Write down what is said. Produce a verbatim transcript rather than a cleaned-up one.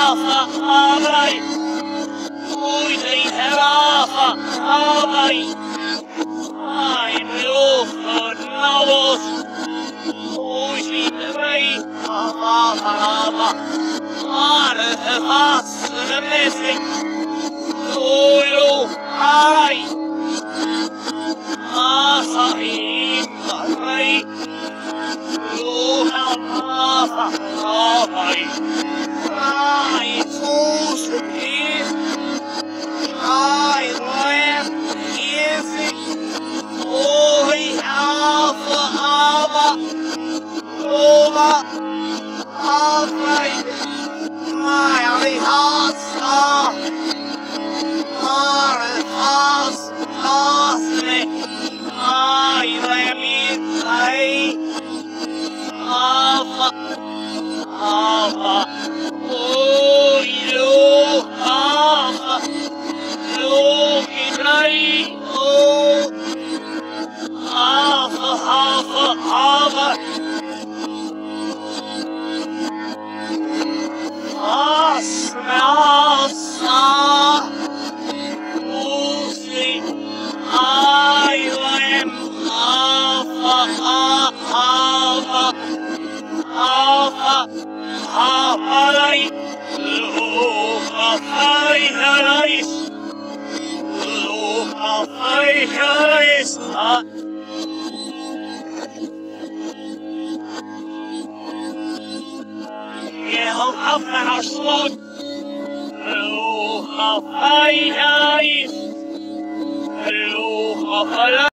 Abai, ui dei herafa, abai, ai meofa navos, ui si dei ava ava, are has mesi, ui o ai, asahim ai, lo hava abai. I told him I left easy. Oh, Alpha, Alpha, Over, Alpha, my only heart star. My heart lost me. I am in play. Alpha, Alpha. Oh, you have no idea. Oh, have, have, have. Asmasa, Uzi, I am have, have, have. Hawaii, Hawaii, Hawaii, Hawaii, Hawaii. Yeah, I'll find our slot. Hawaii, Hawaii, Hawaii.